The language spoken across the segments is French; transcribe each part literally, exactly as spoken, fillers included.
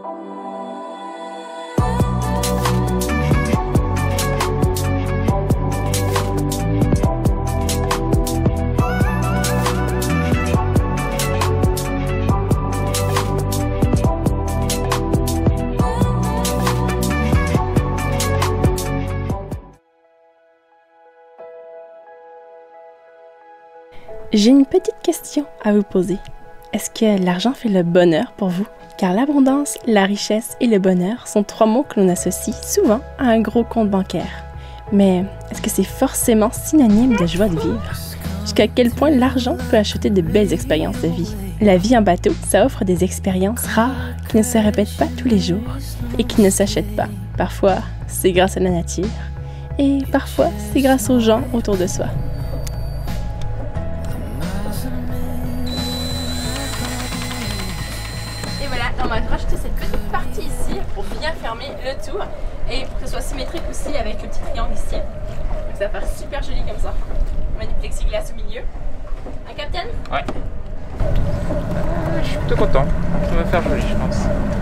J'ai une petite question à vous poser. Est-ce que l'argent fait le bonheur pour vous? Car l'abondance, la richesse et le bonheur sont trois mots que l'on associe souvent à un gros compte bancaire. Mais est-ce que c'est forcément synonyme de joie de vivre? Jusqu'à quel point l'argent peut acheter de belles expériences de vie? La vie en bateau, ça offre des expériences rares qui ne se répètent pas tous les jours et qui ne s'achètent pas. Parfois, c'est grâce à la nature et parfois, c'est grâce aux gens autour de soi. Et voilà, on va rajouter cette petite partie ici pour bien fermer le tout et pour que ce soit symétrique aussi avec le petit triangle ici. Donc ça va faire super joli comme ça. On met du plexiglas au milieu. Un capitaine? Ouais. Je suis plutôt content. Ça va faire joli, je pense.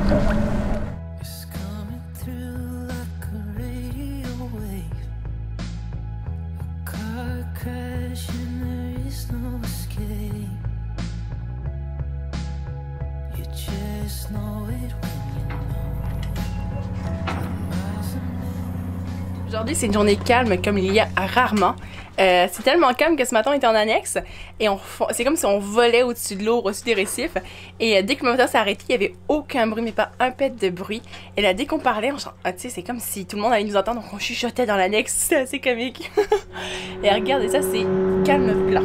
Aujourd'hui, c'est une journée calme comme il y a rarement. Euh, c'est tellement calme que ce matin, on était en annexe et c'est comme si on volait au-dessus de l'eau, au-dessus des récifs. Et euh, dès que le moteur s'est arrêté, il n'y avait aucun bruit, mais pas un pet de bruit. Et là, dès qu'on parlait, on ah, tu sais, c'est comme si tout le monde allait nous entendre, donc on chuchotait dans l'annexe. C'est assez comique. Et regardez ça, c'est calme plat.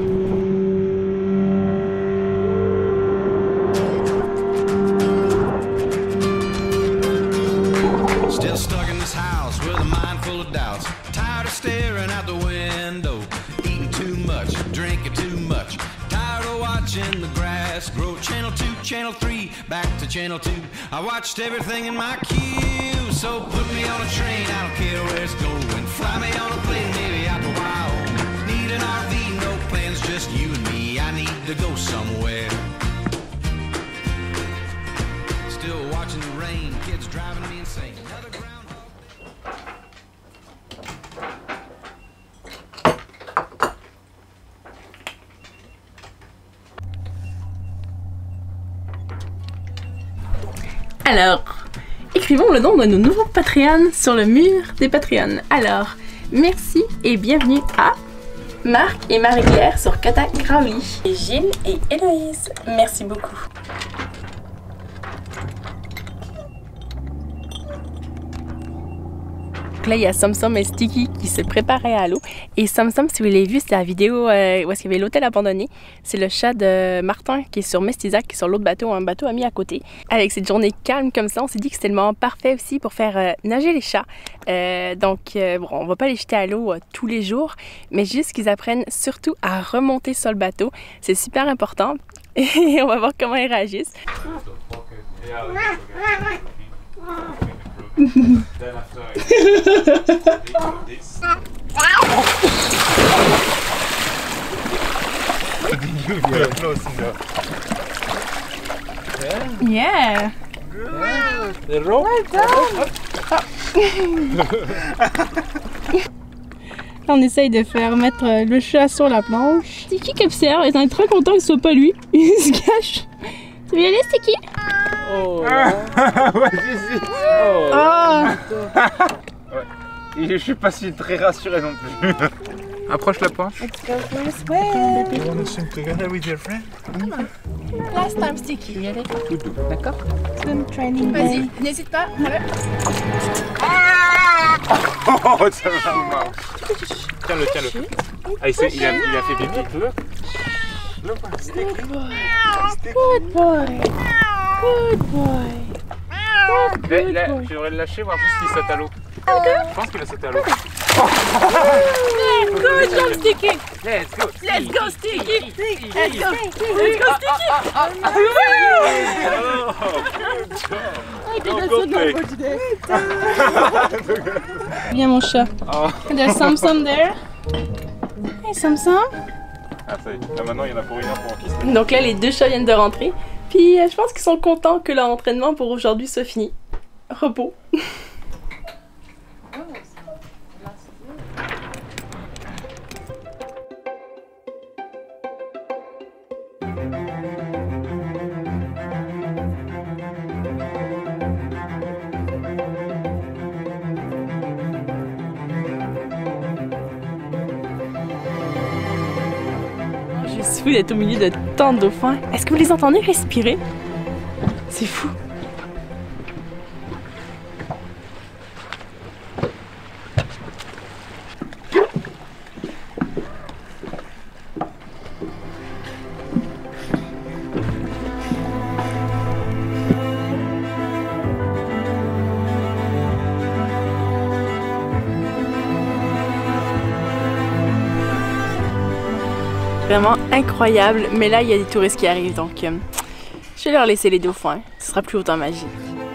Still stuck in this house with a mind full of doubts. Tired of staring out the window. Eating too much, drinking too much. Tired of watching the grass grow. Channel two, channel three, back to channel two. I watched everything in my queue. So put me on a train, I don't care where it's going. Fly me on a plane, maybe out to Wyoming. Need an R V, no plans, just you and me. I need to go somewhere. Still watching the rain, kids driving me insane. Alors, écrivons le nom de nos nouveaux Patreons sur le mur des Patreons. Alors, merci et bienvenue à Marc et Marie-Pierre sur Kata Crowley et Gilles et Héloïse. Merci beaucoup. Là, il y a Somsom et Sticky qui se préparaient à l'eau. Et Somsom, si vous l'avez vu, c'est la vidéo euh, où est-ce qu'il y avait l'hôtel abandonné. C'est le chat de Martin qui est sur Mestizac, qui est sur l'autre bateau, un bateau ami à côté. Avec cette journée calme comme ça, on s'est dit que c'était le moment parfait aussi pour faire euh, nager les chats. Euh, donc, euh, bon, on va pas les jeter à l'eau euh, tous les jours, mais juste qu'ils apprennent surtout à remonter sur le bateau. C'est super important. Et on va voir comment ils réagissent. Then after I this. You're close enough. Yeah. Yeah. Good. The rope. On essaye de faire mettre le chat sur la planche. Sticky qui observe, il est très content que ce soit pas lui. Il se cache. Tu veux y aller, Sticky? Oh, ouais, j'hésite. Oh. Ouais. Et je suis pas si très rassuré non plus. approche la planche. Let's go for a swim. You want to swim together with your friend? Last time, Sticky. Tu veux y aller? Tout doux, d'accord? Swim training. Vas-y, n'hésite pas. Oh, ça va mal. Tiens-le, tiens-le. Ah, il, il, a, il a fait pipi. Look. Look, Sticky. Good boy. Good boy. Good boy. Good là, boy. je devrais le lâcher, voir juste s'il saute à l'eau. Je pense qu'il a sauté à l'eau. Good job, Sticky. Let's go. Let's go, Sticky. Let's go. Let's go, Sticky. I did not so good for today. Viens, mon chat. Oh. There's Somsom there. Hey, Somsom. Ah, ça y est. Là, maintenant, il y en a pour une heure pour en piscine. Donc là, les deux chats viennent de rentrer. Puis euh, je pense qu'ils sont contents que leur entraînement pour aujourd'hui soit fini. Repos. Je suis fou d'être au milieu de tant de dauphins. Est-ce que vous les entendez respirer? C'est fou. Vraiment incroyable, mais là il y a des touristes qui arrivent donc euh, je vais leur laisser les dauphins, ce sera plus autant magique.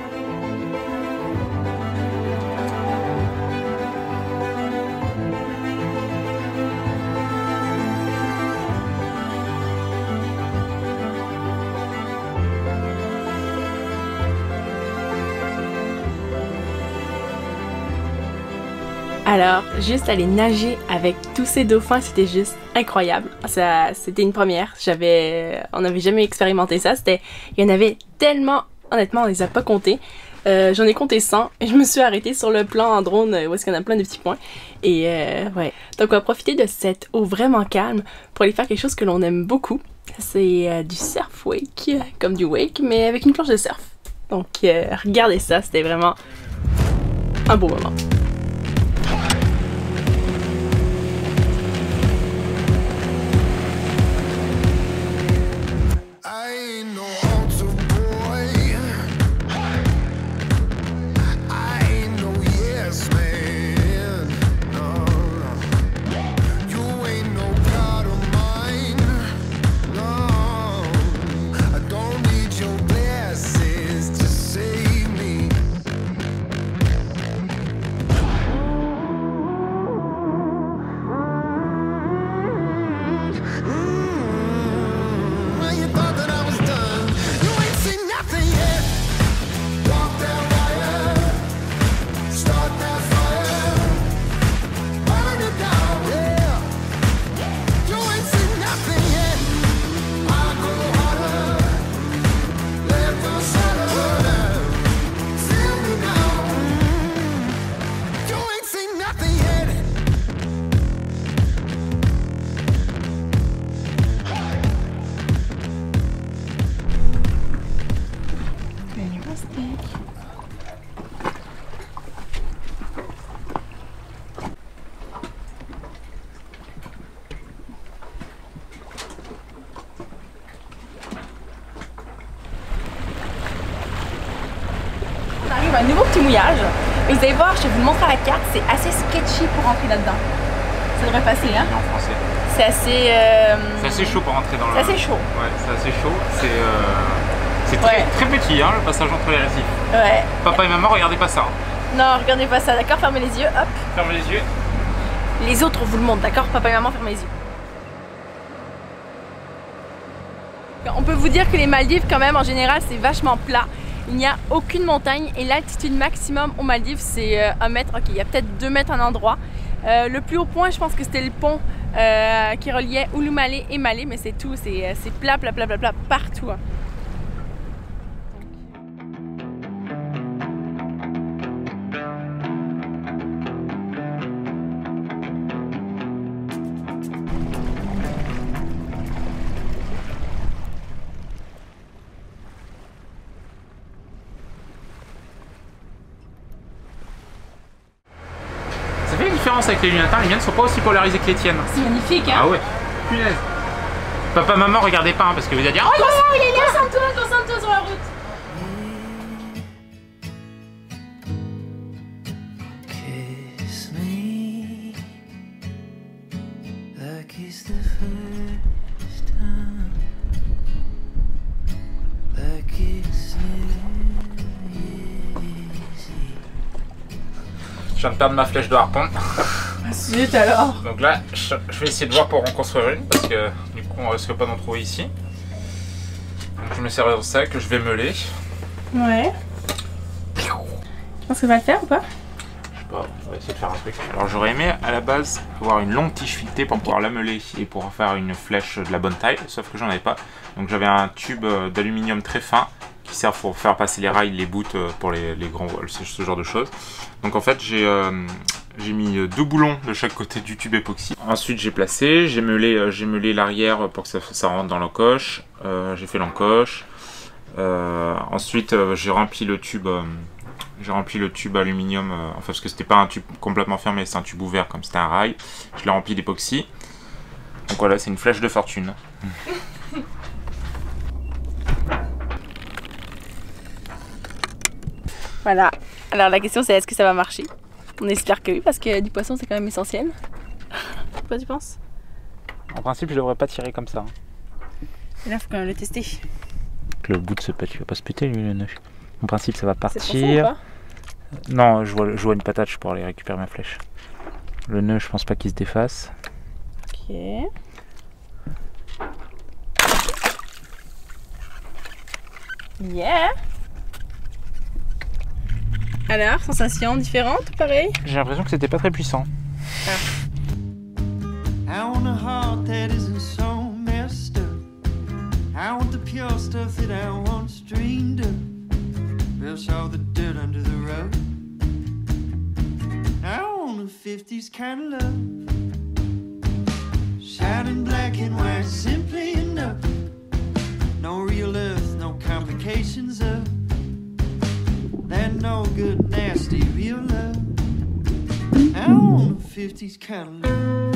Alors, juste aller nager avec tous ces dauphins, c'était juste incroyable. Ça, c'était une première. J'avais, on n'avait jamais expérimenté ça. C'était, il y en avait tellement. Honnêtement, on les a pas comptés. Euh, J'en ai compté cent et je me suis arrêtée sur le plan en drone où est-ce qu'on a plein de petits points. Et euh, ouais. Donc, on va profiter de cette eau vraiment calme pour aller faire quelque chose que l'on aime beaucoup. C'est euh, du surf wake, comme du wake, mais avec une planche de surf. Donc, euh, regardez ça. C'était vraiment un beau moment. Un nouveau petit mouillage et vous allez voir, je vais vous le montrer à la carte, c'est assez sketchy pour rentrer là-dedans. Ça devrait passer, hein? En français. C'est assez... Euh... C'est assez chaud pour rentrer dans le... C'est assez chaud. Ouais, c'est assez chaud. C'est euh... c'est très, ouais. très petit, hein, le passage entre les récifs. Ouais. Papa et maman, regardez pas ça. Non, regardez pas ça, d'accord? Fermez les yeux, hop. Fermez les yeux. Les autres, on vous le montre, d'accord? Papa et maman, fermez les yeux. On peut vous dire que les Maldives, quand même, en général, c'est vachement plat. Il n'y a aucune montagne et l'altitude maximum aux Maldives c'est euh, un mètre, ok il y a peut-être deux mètres en endroit. Euh, le plus haut point je pense que c'était le pont euh, qui reliait Ulumale et Malé, mais c'est tout, c'est plat plat plat plat plat partout. Hein. Avec les lunettes, les miennes sont pas aussi polarisées que les tiennes. C'est magnifique, hein? Ah ouais. Punaise. Papa, maman, regardez pas, hein, parce que vous allez dire. Oh, oh, oh il est là. Concentre-toi, concentre-toi sur la route. Kiss me like it's the first time, like it's Je viens de perdre ma flèche de harpon. Zut alors. Donc là, je vais essayer de voir pour en construire une parce que du coup on risque pas d'en trouver ici. Donc Je me sers au sac, je vais meuler. Ouais. Tu penses que ça va le faire ou pas? Je sais pas, on va essayer de faire un truc. Alors j'aurais aimé à la base avoir une longue tige filetée pour okay. pouvoir la meuler et pour faire une flèche de la bonne taille, sauf que j'en avais pas. Donc j'avais un tube d'aluminium très fin qui sert pour faire passer les rails, les bouts pour les, les grands voiles, ce genre de choses. Donc en fait j'ai euh, j'ai mis deux boulons de chaque côté du tube époxy. Ensuite j'ai placé, j'ai meulé, j'ai meulé l'arrière pour que ça, ça rentre dans l'encoche. Euh, j'ai fait l'encoche. Euh, ensuite euh, j'ai rempli le tube, euh, j'ai rempli le tube aluminium, euh, enfin parce que c'était pas un tube complètement fermé, c'est un tube ouvert comme c'était un rail. Je l'ai rempli d'époxy. Donc voilà, c'est une flèche de fortune. Voilà, alors la question c'est est-ce que ça va marcher? On espère que oui parce que du poisson c'est quand même essentiel. Quoi tu penses? En principe je devrais pas tirer comme ça. Et là faut quand même le tester. Le bout de ce pet, il va pas se péter lui le nœud. En principe ça va partir. C'est profond ou pas? Non, je vois, je vois une patate, je pourrais aller récupérer ma flèche. Le nœud je pense pas qu'il se défasse. Ok. Yeah. Alors, sensation différente ou pareil? J'ai l'impression que c'était pas très puissant. Ah. I want a heart that isn't so messed up. I want the pure stuff that I once dreamed of. Brush all the dirt under the rug. I want a fifties kind of love. Shining black and white, simply enough. No real earth, no complications of that no good, nasty, real love. I want a fifties kind of love.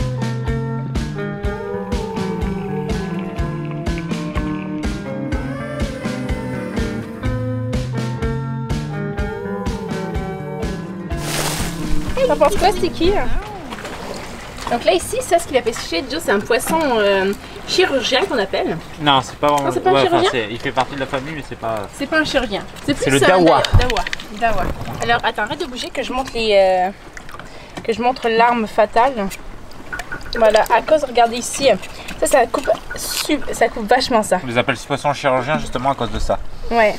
T'en penses quoi, Sticky? Donc là ici, ça ce qu'il a pêché, Joe, c'est un poisson euh, chirurgien qu'on appelle. Non, c'est pas vraiment. Non, c'est pas un ouais, chirurgien. Enfin, il fait partie de la famille, mais c'est pas. C'est pas un chirurgien. C'est plus le un dawa. dawa. Dawa. Alors attends, arrête de bouger que je montre les, euh, que je montre l'arme fatale. Voilà, à cause, regardez ici, ça, ça coupe, ça coupe vachement ça. On les appelle ce poisson chirurgien justement à cause de ça. Ouais.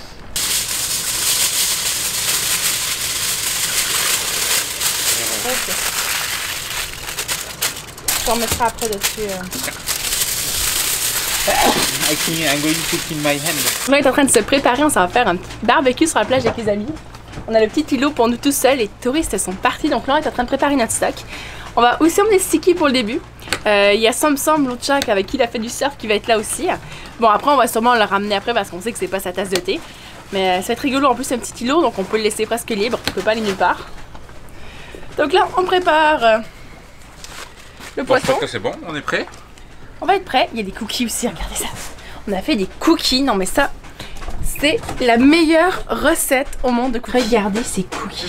Okay. On remettra après dessus. Euh... I can, I'm going to put in my hand. On est en train de se préparer, on s'en va faire un barbecue sur la plage avec les amis. On a le petit îlot pour nous tout seuls, les touristes sont partis, donc là on est en train de préparer notre stock. On va aussi emmener Sticky pour le début. Euh, il y a Sam Sam, l'autre chat avec qui il a fait du surf qui va être là aussi. Bon après on va sûrement le ramener après parce qu'on sait que c'est pas sa tasse de thé. Mais ça va être rigolo, en plus c'est un petit îlot donc on peut le laisser presque libre, il peut pas aller nulle part. Donc là on prépare euh, le bon, poisson. Je pense que c'est bon, on est prêt. On va être prêt, il y a des cookies aussi, regardez ça. On a fait des cookies, non mais ça, c'est la meilleure recette au monde de cookies. Regardez ces cookies.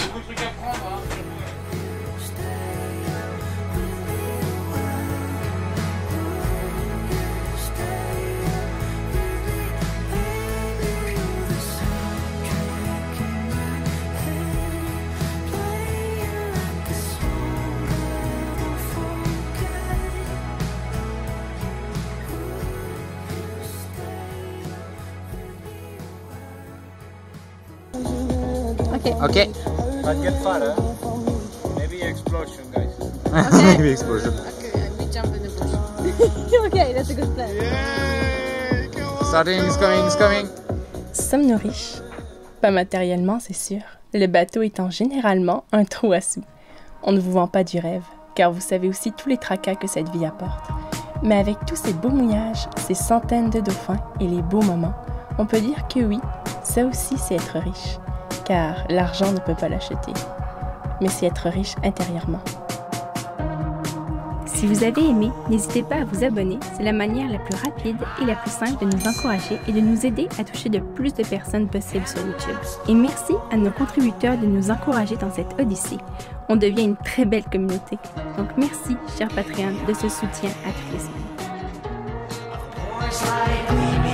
Okay. Okay. But get far, huh? Maybe explosion, guys. Okay. Maybe explosion. Okay, we jump in the bush. Okay, that's a good plan. Yay! Come on, Starting, it's coming, it's coming. Sommes-nous riches? Pas matériellement, c'est sûr. Le bateau étant généralement un trou à sous. On ne vous vend pas du rêve, car vous savez aussi tous les tracas que cette vie apporte. Mais avec tous ces beaux mouillages, ces centaines de dauphins et les beaux moments, on peut dire que oui, ça aussi c'est être riche. Car l'argent ne peut pas l'acheter, mais c'est être riche intérieurement. Si vous avez aimé, n'hésitez pas à vous abonner, c'est la manière la plus rapide et la plus simple de nous encourager et de nous aider à toucher de plus de personnes possible sur YouTube. Et merci à nos contributeurs de nous encourager dans cette odyssée. On devient une très belle communauté. Donc merci, cher Patreon, de ce soutien à toutes les semaines.